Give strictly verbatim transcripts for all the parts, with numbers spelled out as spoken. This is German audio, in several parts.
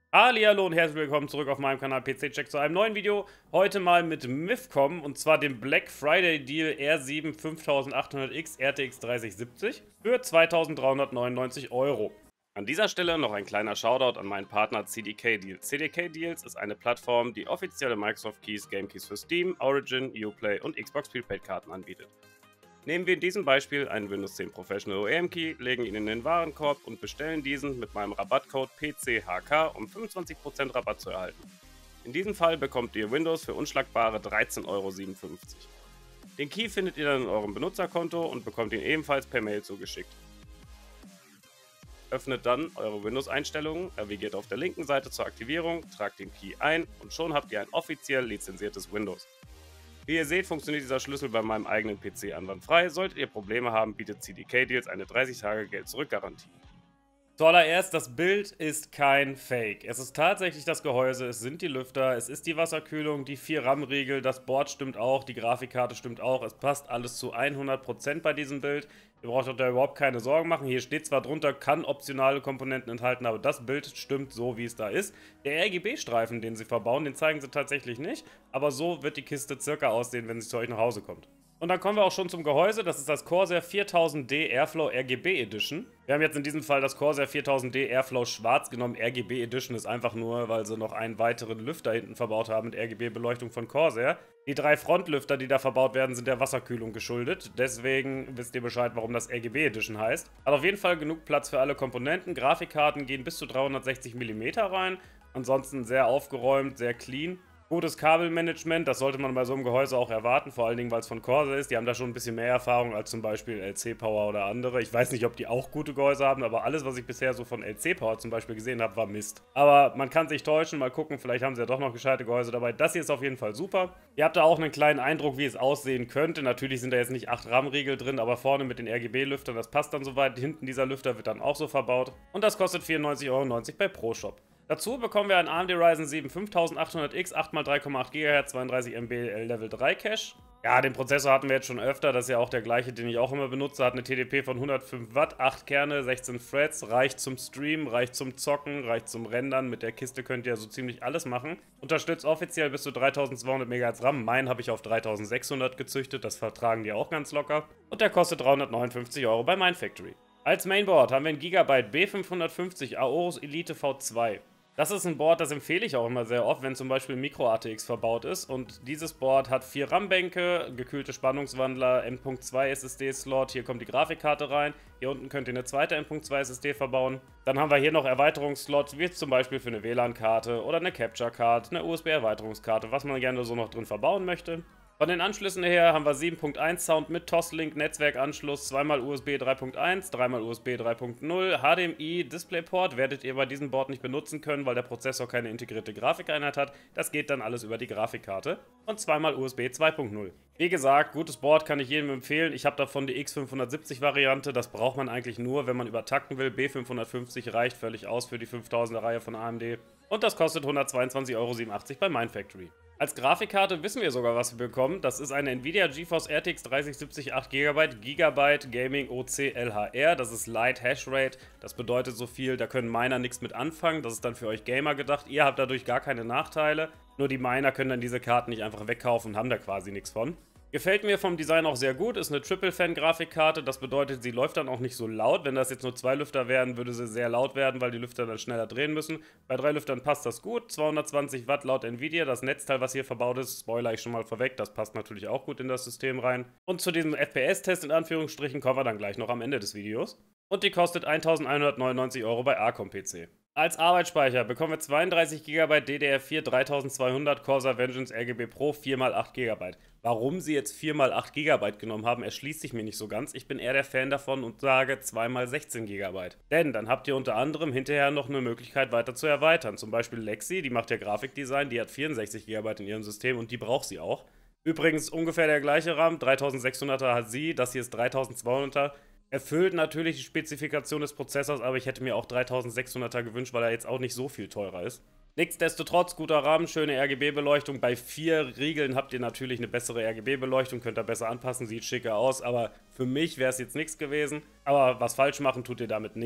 Hallihallo und herzlich willkommen zurück auf meinem Kanal P C-Check zu einem neuen Video. Heute mal mit MIFCOM und zwar dem Black Friday Deal R sieben fünftausendachthundert X R T X dreißig siebzig für zweitausenddreihundertneunundneunzig Euro. An dieser Stelle noch ein kleiner Shoutout an meinen Partner C D K Deals. C D K Deals ist eine Plattform, die offizielle Microsoft Keys, Game Keys für Steam, Origin, Uplay und Xbox Prepaid Karten anbietet. Nehmen wir in diesem Beispiel einen Windows zehn Professional O E M Key, legen ihn in den Warenkorb und bestellen diesen mit meinem Rabattcode P C H K, um fünfundzwanzig Prozent Rabatt zu erhalten. In diesem Fall bekommt ihr Windows für unschlagbare dreizehn Euro siebenundfünfzig. Den Key findet ihr dann in eurem Benutzerkonto und bekommt ihn ebenfalls per Mail zugeschickt. Öffnet dann eure Windows-Einstellungen, navigiert auf der linken Seite zur Aktivierung, tragt den Key ein und schon habt ihr ein offiziell lizenziertes Windows. Wie ihr seht, funktioniert dieser Schlüssel bei meinem eigenen P C einwandfrei. Solltet ihr Probleme haben, bietet C D K Deals eine dreißig Tage Geld-Zurück-Garantie. Zuallererst, das Bild ist kein Fake. Es ist tatsächlich das Gehäuse, es sind die Lüfter, es ist die Wasserkühlung, die vier RAM-Riegel, das Board stimmt auch, die Grafikkarte stimmt auch. Es passt alles zu hundert Prozent bei diesem Bild. Ihr braucht euch da überhaupt keine Sorgen machen. Hier steht zwar drunter, kann optionale Komponenten enthalten, aber das Bild stimmt so, wie es da ist. Der R G B-Streifen, den sie verbauen, den zeigen sie tatsächlich nicht. Aber so wird die Kiste circa aussehen, wenn sie zu euch nach Hause kommt. Und dann kommen wir auch schon zum Gehäuse. Das ist das Corsair viertausend D Airflow R G B Edition. Wir haben jetzt in diesem Fall das Corsair viertausend D Airflow Schwarz genommen. R G B Edition ist einfach nur, weil sie noch einen weiteren Lüfter hinten verbaut haben mit R G B-Beleuchtung von Corsair. Die drei Frontlüfter, die da verbaut werden, sind der Wasserkühlung geschuldet. Deswegen wisst ihr Bescheid, warum das R G B Edition heißt. Hat auf jeden Fall genug Platz für alle Komponenten. Grafikkarten gehen bis zu dreihundertsechzig Millimeter rein. Ansonsten sehr aufgeräumt, sehr clean. Gutes Kabelmanagement, das sollte man bei so einem Gehäuse auch erwarten, vor allen Dingen, weil es von Corsair ist. Die haben da schon ein bisschen mehr Erfahrung als zum Beispiel L C Power oder andere. Ich weiß nicht, ob die auch gute Gehäuse haben, aber alles, was ich bisher so von L C Power zum Beispiel gesehen habe, war Mist. Aber man kann sich täuschen, mal gucken, vielleicht haben sie ja doch noch gescheite Gehäuse dabei. Das hier ist auf jeden Fall super. Ihr habt da auch einen kleinen Eindruck, wie es aussehen könnte. Natürlich sind da jetzt nicht acht RAM-Riegel drin, aber vorne mit den R G B-Lüftern, das passt dann soweit. Hinten dieser Lüfter wird dann auch so verbaut. Und das kostet vierundneunzig Euro neunzig bei ProShop. Dazu bekommen wir einen A M D Ryzen sieben fünftausendachthundert X, acht mal drei Komma acht Gigahertz, zweiunddreißig Megabyte Level drei Cache. Ja, den Prozessor hatten wir jetzt schon öfter, das ist ja auch der gleiche, den ich auch immer benutze. Hat eine T D P von hundertfünf Watt, acht Kerne, sechzehn Threads, reicht zum Streamen, reicht zum Zocken, reicht zum Rendern. Mit der Kiste könnt ihr so ziemlich alles machen. Unterstützt offiziell bis zu dreitausendzweihundert Megahertz RAM. Meinen habe ich auf dreitausendsechshundert gezüchtet, das vertragen die auch ganz locker. Und der kostet dreihundertneunundfünfzig Euro bei Mindfactory. Als Mainboard haben wir ein Gigabyte B fünfhundertfünfzig Aorus Elite V zwei. Das ist ein Board, das empfehle ich auch immer sehr oft, wenn zum Beispiel Micro A T X verbaut ist. Und dieses Board hat vier RAM-Bänke, gekühlte Spannungswandler, M Punkt zwei S S D-Slot, hier kommt die Grafikkarte rein. Hier unten könnt ihr eine zweite M Punkt zwei S S D verbauen. Dann haben wir hier noch Erweiterungsslots, wie zum Beispiel für eine W L A N-Karte oder eine Capture-Card, eine U S B-Erweiterungskarte, was man gerne so noch drin verbauen möchte. Von den Anschlüssen her haben wir sieben Punkt eins Sound mit Toslink, Netzwerkanschluss, zweimal U S B drei Punkt eins, dreimal U S B drei Punkt null, H D M I, DisplayPort werdet ihr bei diesem Board nicht benutzen können, weil der Prozessor keine integrierte Grafikeinheit hat. Das geht dann alles über die Grafikkarte. Und zweimal U S B zwei Punkt null. Wie gesagt, gutes Board kann ich jedem empfehlen. Ich habe davon die X fünfhundertsiebzig Variante. Das braucht man eigentlich nur, wenn man übertakten will. B fünfhundertfünfzig reicht völlig aus für die fünftausender Reihe von A M D. Und das kostet hundertzweiundzwanzig Euro siebenundachtzig bei Mindfactory. Als Grafikkarte wissen wir sogar, was wir bekommen. Das ist eine Nvidia GeForce R T X dreißig siebzig acht Gigabyte, Gigabyte Gaming O C L H R. Das ist Light Hash Rate. Das bedeutet so viel, da können Miner nichts mit anfangen. Das ist dann für euch Gamer gedacht. Ihr habt dadurch gar keine Nachteile. Nur die Miner können dann diese Karten nicht einfach wegkaufen und haben da quasi nichts von. Gefällt mir vom Design auch sehr gut, ist eine Triple-Fan-Grafikkarte, das bedeutet, sie läuft dann auch nicht so laut. Wenn das jetzt nur zwei Lüfter wären, würde sie sehr laut werden, weil die Lüfter dann schneller drehen müssen. Bei drei Lüftern passt das gut, zweihundertzwanzig Watt laut Nvidia, das Netzteil, was hier verbaut ist, spoiler ich schon mal vorweg, das passt natürlich auch gut in das System rein. Und zu diesem F P S-Test in Anführungsstrichen kommen wir dann gleich noch am Ende des Videos. Und die kostet eintausendeinhundertneunundneunzig Euro bei Arcom P C. Als Arbeitsspeicher bekommen wir zweiunddreißig Gigabyte D D R vier dreitausendzweihundert Corsair Vengeance R G B Pro vier mal acht Gigabyte. Warum sie jetzt vier mal acht Gigabyte genommen haben, erschließt sich mir nicht so ganz. Ich bin eher der Fan davon und sage zwei mal sechzehn Gigabyte. Denn dann habt ihr unter anderem hinterher noch eine Möglichkeit weiter zu erweitern. Zum Beispiel Lexi, die macht ja Grafikdesign, die hat vierundsechzig Gigabyte in ihrem System und die braucht sie auch. Übrigens ungefähr der gleiche RAM, dreitausendsechshunderter hat sie, das hier ist dreitausendzweihunderter. Erfüllt natürlich die Spezifikation des Prozessors, aber ich hätte mir auch dreitausendsechshunderter gewünscht, weil er jetzt auch nicht so viel teurer ist. Nichtsdestotrotz, guter Rahmen, schöne R G B-Beleuchtung. Bei vier Riegeln habt ihr natürlich eine bessere R G B-Beleuchtung, könnt ihr besser anpassen, sieht schicker aus, aber für mich wäre es jetzt nichts gewesen. Aber was falsch machen tut ihr damit nicht.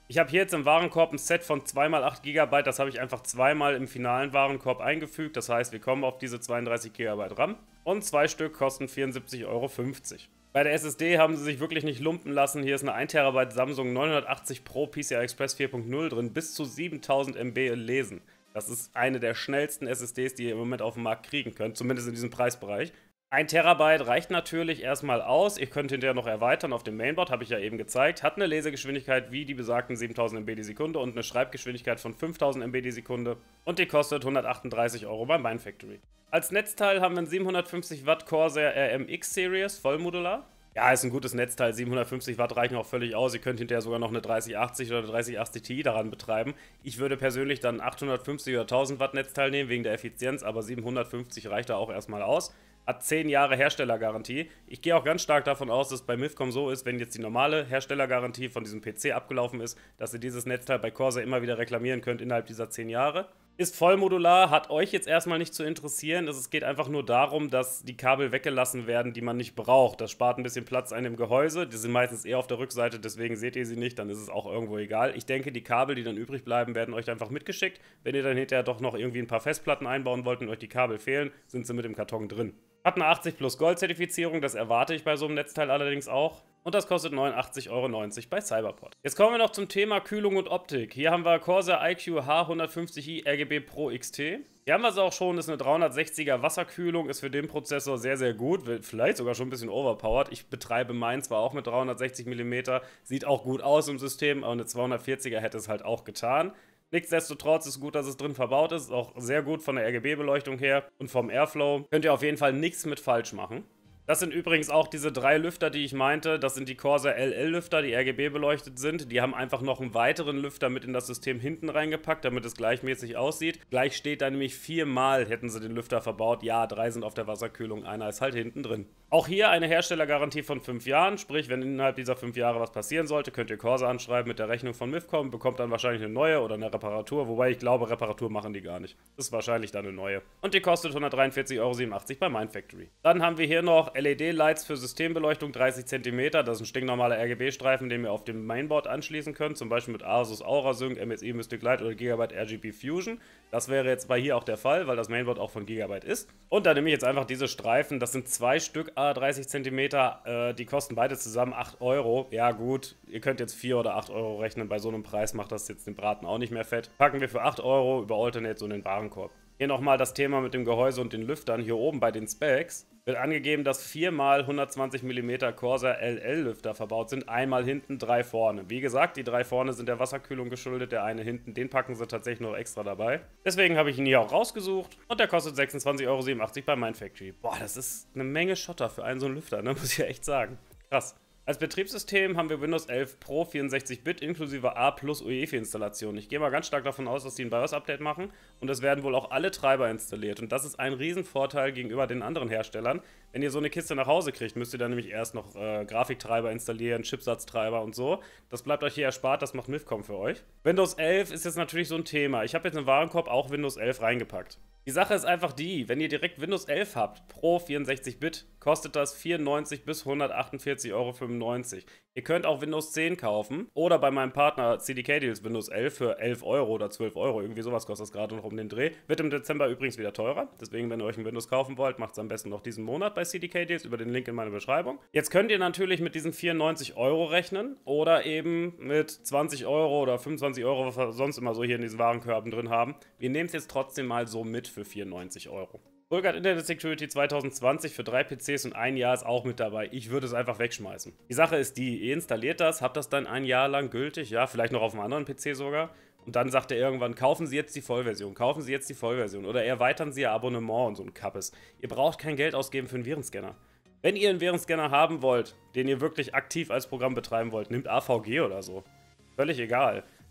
Ich habe hier jetzt im Warenkorb ein Set von zwei mal acht Gigabyte, das habe ich einfach zweimal im finalen Warenkorb eingefügt. Das heißt, wir kommen auf diese zweiunddreißig Gigabyte RAM und zwei Stück kosten vierundsiebzig Euro fünfzig. Bei der S S D haben sie sich wirklich nicht lumpen lassen. Hier ist eine ein Terabyte Samsung neunhundertachtzig Pro P C I Express vier Punkt null drin, bis zu siebentausend Megabyte lesen. Das ist eine der schnellsten S S Ds, die ihr im Moment auf dem Markt kriegen könnt, zumindest in diesem Preisbereich. ein Terabyte reicht natürlich erstmal aus. Ihr könnt hinterher noch erweitern auf dem Mainboard, habe ich ja eben gezeigt. Hat eine Lesegeschwindigkeit wie die besagten siebentausend Megabyte die Sekunde und eine Schreibgeschwindigkeit von fünftausend Megabyte die Sekunde. Und die kostet hundertachtunddreißig Euro beim Mindfactory. Als Netzteil haben wir einen siebenhundertfünfzig Watt Corsair R M X Series, vollmodular. Ja, ist ein gutes Netzteil, siebenhundertfünfzig Watt reichen auch völlig aus. Ihr könnt hinterher sogar noch eine dreißig achtzig oder dreißig achtzig Ti daran betreiben. Ich würde persönlich dann achthundertfünfzig oder tausend Watt Netzteil nehmen, wegen der Effizienz, aber siebenhundertfünfzig reicht da auch erstmal aus. Hat zehn Jahre Herstellergarantie. Ich gehe auch ganz stark davon aus, dass es bei Mifcom so ist, wenn jetzt die normale Herstellergarantie von diesem P C abgelaufen ist, dass ihr dieses Netzteil bei Corsair immer wieder reklamieren könnt innerhalb dieser zehn Jahre. Ist vollmodular, hat euch jetzt erstmal nicht zu interessieren. Es geht einfach nur darum, dass die Kabel weggelassen werden, die man nicht braucht. Das spart ein bisschen Platz an dem Gehäuse. Die sind meistens eher auf der Rückseite, deswegen seht ihr sie nicht. Dann ist es auch irgendwo egal. Ich denke, die Kabel, die dann übrig bleiben, werden euch einfach mitgeschickt. Wenn ihr dann hinterher doch noch irgendwie ein paar Festplatten einbauen wollt und euch die Kabel fehlen, sind sie mit dem Karton drin. Hat eine achtzig plus Gold Zertifizierung, das erwarte ich bei so einem Netzteil allerdings auch. Und das kostet neunundachtzig Euro neunzig bei Cyberport. Jetzt kommen wir noch zum Thema Kühlung und Optik. Hier haben wir Corsair I Q H hundertfünfzig i R G B Pro X T. Hier haben wir es auch schon, das ist eine dreihundertsechziger Wasserkühlung, ist für den Prozessor sehr, sehr gut, vielleicht sogar schon ein bisschen overpowered. Ich betreibe meinen zwar auch mit dreihundertsechzig Millimeter, sieht auch gut aus im System, aber eine zweihundertvierziger hätte es halt auch getan. Nichtsdestotrotz ist gut, dass es drin verbaut ist, ist auch sehr gut von der R G B-Beleuchtung her und vom Airflow. Könnt ihr auf jeden Fall nichts mit falsch machen. Das sind übrigens auch diese drei Lüfter, die ich meinte. Das sind die Corsair L L-Lüfter, die R G B beleuchtet sind. Die haben einfach noch einen weiteren Lüfter mit in das System hinten reingepackt, damit es gleichmäßig aussieht. Gleich steht da nämlich viermal hätten sie den Lüfter verbaut. Ja, drei sind auf der Wasserkühlung, einer ist halt hinten drin. Auch hier eine Herstellergarantie von fünf Jahren. Sprich, wenn innerhalb dieser fünf Jahre was passieren sollte, könnt ihr Corsair anschreiben mit der Rechnung von Mifcom. Bekommt dann wahrscheinlich eine neue oder eine Reparatur. Wobei ich glaube, Reparatur machen die gar nicht. Das ist wahrscheinlich dann eine neue. Und die kostet hundertdreiundvierzig Euro siebenundachtzig bei Mindfactory. Dann haben wir hier noch L E D-Lights für Systembeleuchtung dreißig Zentimeter. Das ist ein stinknormaler R G B-Streifen, den ihr auf dem Mainboard anschließen könnt. Zum Beispiel mit Asus AuraSync, M S I Mystic Light oder Gigabyte R G B Fusion. Das wäre jetzt bei hier auch der Fall, weil das Mainboard auch von Gigabyte ist. Und da nehme ich jetzt einfach diese Streifen. Das sind zwei Stück à dreißig Zentimeter. Äh, die kosten beide zusammen acht Euro. Ja gut, ihr könnt jetzt vier oder acht Euro rechnen. Bei so einem Preis macht das jetzt den Braten auch nicht mehr fett. Packen wir für acht Euro über Alternate so in den Warenkorb. Hier nochmal das Thema mit dem Gehäuse und den Lüftern. Hier oben bei den Specs wird angegeben, dass viermal hundertzwanzig Millimeter Corsair L L-Lüfter verbaut sind. Einmal hinten, drei vorne. Wie gesagt, die drei vorne sind der Wasserkühlung geschuldet. Der eine hinten, den packen sie tatsächlich noch extra dabei. Deswegen habe ich ihn hier auch rausgesucht. Und der kostet sechsundzwanzig Euro siebenundachtzig bei Mindfactory. Boah, das ist eine Menge Schotter für einen so einen Lüfter, ne? Muss ich ja echt sagen. Krass. Als Betriebssystem haben wir Windows elf Pro vierundsechzig Bit inklusive A plus U E F I-Installation. Ich gehe mal ganz stark davon aus, dass die ein BIOS-Update machen und es werden wohl auch alle Treiber installiert. Und das ist ein Riesenvorteil gegenüber den anderen Herstellern. Wenn ihr so eine Kiste nach Hause kriegt, müsst ihr dann nämlich erst noch äh, Grafiktreiber installieren, Chipsatztreiber und so. Das bleibt euch hier erspart, das macht Mifcom für euch. Windows elf ist jetzt natürlich so ein Thema. Ich habe jetzt im Warenkorb auch Windows elf reingepackt. Die Sache ist einfach die, wenn ihr direkt Windows elf habt, Pro vierundsechzig Bit, kostet das vierundneunzig bis hundertachtundvierzig Euro fünfundneunzig. Ihr könnt auch Windows zehn kaufen oder bei meinem Partner C D K Deals Windows elf für elf Euro oder zwölf Euro, irgendwie sowas kostet das gerade noch um den Dreh. Wird im Dezember übrigens wieder teurer, deswegen wenn ihr euch ein Windows kaufen wollt, macht es am besten noch diesen Monat bei C D K Deals über den Link in meiner Beschreibung. Jetzt könnt ihr natürlich mit diesen vierundneunzig Euro rechnen oder eben mit zwanzig Euro oder fünfundzwanzig Euro, was wir sonst immer so hier in diesen Warenkörben drin haben. Wir nehmen es jetzt trotzdem mal so mit für vierundneunzig Euro. FullGuard Internet Security zwanzig zwanzig für drei P Cs und ein Jahr ist auch mit dabei. Ich würde es einfach wegschmeißen. Die Sache ist die, ihr installiert das, habt das dann ein Jahr lang gültig, ja, vielleicht noch auf einem anderen P C sogar. Und dann sagt er irgendwann, kaufen Sie jetzt die Vollversion, kaufen Sie jetzt die Vollversion oder erweitern Sie Ihr Abonnement und so ein Kappes. Ihr braucht kein Geld ausgeben für einen Virenscanner. Wenn ihr einen Virenscanner haben wollt, den ihr wirklich aktiv als Programm betreiben wollt, nehmt A V G oder so. Völlig egal.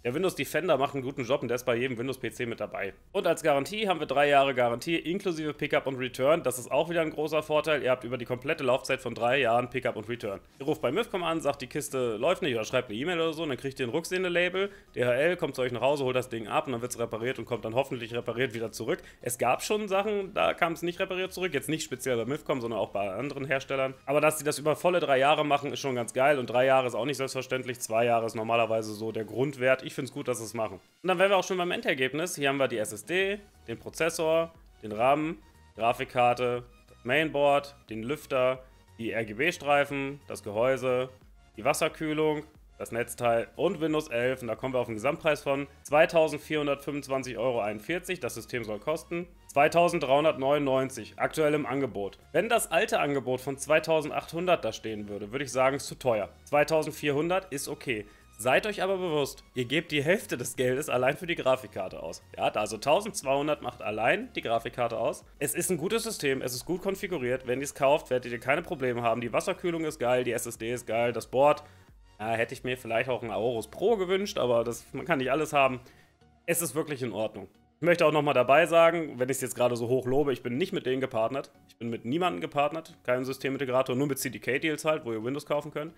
Der Windows Defender macht einen guten Job und der ist bei jedem Windows-P C mit dabei. Und als Garantie haben wir drei Jahre Garantie inklusive Pickup und Return. Das ist auch wieder ein großer Vorteil. Ihr habt über die komplette Laufzeit von drei Jahren Pickup und Return. Ihr ruft bei Mifcom an, sagt, die Kiste läuft nicht oder schreibt eine E-Mail oder so und dann kriegt ihr ein Rücksende-Label. D H L kommt zu euch nach Hause, holt das Ding ab und dann wird es repariert und kommt dann hoffentlich repariert wieder zurück. Es gab schon Sachen, da kam es nicht repariert zurück. Jetzt nicht speziell bei Mifcom, sondern auch bei anderen Herstellern. Aber dass sie das über volle drei Jahre machen, ist schon ganz geil. Und drei Jahre ist auch nicht selbstverständlich. Zwei Jahre ist normalerweise so der Grundwert. Ich finde es gut, dass sie es machen. Und dann wären wir auch schon beim Endergebnis. Hier haben wir die S S D, den Prozessor, den RAM, Grafikkarte, das Mainboard, den Lüfter, die R G B-Streifen, das Gehäuse, die Wasserkühlung, das Netzteil und Windows elf. Und da kommen wir auf einen Gesamtpreis von zweitausendvierhundertfünfundzwanzig Euro einundvierzig. Das System soll kosten zweitausenddreihundertneunundneunzig, aktuell im Angebot. Wenn das alte Angebot von zweitausendachthundert da stehen würde, würde ich sagen, ist zu teuer. zweitausendvierhundert ist okay. Seid euch aber bewusst, ihr gebt die Hälfte des Geldes allein für die Grafikkarte aus. Ja, also eintausendzweihundert macht allein die Grafikkarte aus. Es ist ein gutes System, es ist gut konfiguriert. Wenn ihr es kauft, werdet ihr keine Probleme haben. Die Wasserkühlung ist geil, die S S D ist geil, das Board. Ja, hätte ich mir vielleicht auch ein Aorus Pro gewünscht, aber das, man kann nicht alles haben. Es ist wirklich in Ordnung. Ich möchte auch nochmal dabei sagen, wenn ich es jetzt gerade so hoch lobe, ich bin nicht mit denen gepartnert. Ich bin mit niemandem gepartnert, kein Systemintegrator, nur mit C D K-Deals halt, wo ihr Windows kaufen könnt.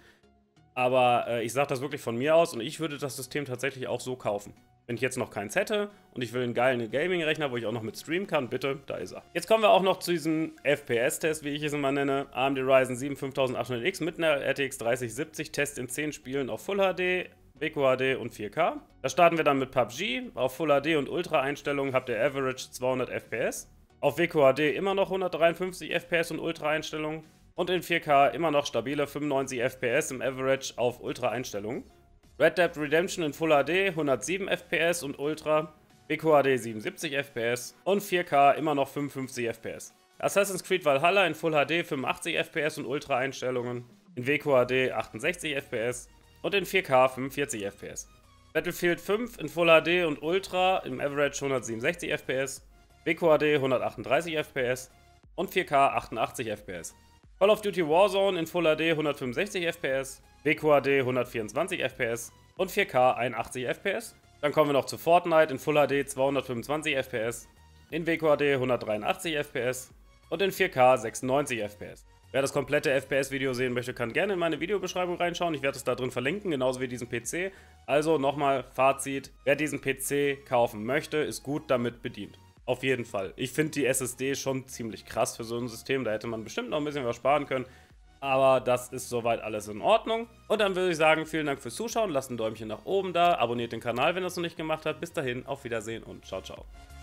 Aber äh, ich sage das wirklich von mir aus und ich würde das System tatsächlich auch so kaufen. Wenn ich jetzt noch keins hätte und ich will einen geilen Gaming-Rechner, wo ich auch noch mit streamen kann, bitte, da ist er. Jetzt kommen wir auch noch zu diesem F P S-Test, wie ich es immer nenne. A M D Ryzen sieben fünftausendachthundert X mit einer R T X dreißig siebzig, Test in zehn Spielen auf Full H D, W Q H D und vier K. Da starten wir dann mit P U B G. Auf Full H D und Ultra-Einstellungen habt ihr Average zweihundert F P S. Auf W Q H D immer noch hundertdreiundfünfzig F P S und Ultra-Einstellungen. Und in vier K immer noch stabile fünfundneunzig F P S im Average auf Ultra-Einstellungen. Red Dead Redemption in Full H D hundertsieben F P S und Ultra, W Q H D siebenundsiebzig F P S und vier K immer noch fünfundfünfzig F P S. Assassin's Creed Valhalla in Full H D fünfundachtzig F P S und Ultra-Einstellungen, in W Q H D achtundsechzig F P S und in vier K fünfundvierzig F P S. Battlefield fünf in Full H D und Ultra im Average hundertsiebenundsechzig F P S, W Q H D hundertachtunddreißig F P S und vier K achtundachtzig F P S. Call of Duty Warzone in Full H D hundertfünfundsechzig F P S, W Q H D hundertvierundzwanzig F P S und vier K einundachtzig F P S. Dann kommen wir noch zu Fortnite in Full H D zweihundertfünfundzwanzig F P S, in W Q H D hundertdreiundachtzig F P S und in vier K sechsundneunzig F P S. Wer das komplette F P S-Video sehen möchte, kann gerne in meine Videobeschreibung reinschauen. Ich werde es da drin verlinken, genauso wie diesen P C. Also nochmal Fazit, wer diesen P C kaufen möchte, ist gut damit bedient. Auf jeden Fall. Ich finde die S S D schon ziemlich krass für so ein System. Da hätte man bestimmt noch ein bisschen was sparen können. Aber das ist soweit alles in Ordnung. Und dann würde ich sagen, vielen Dank fürs Zuschauen. Lasst ein Däumchen nach oben da. Abonniert den Kanal, wenn ihr es noch nicht gemacht habt. Bis dahin, auf Wiedersehen und ciao, ciao.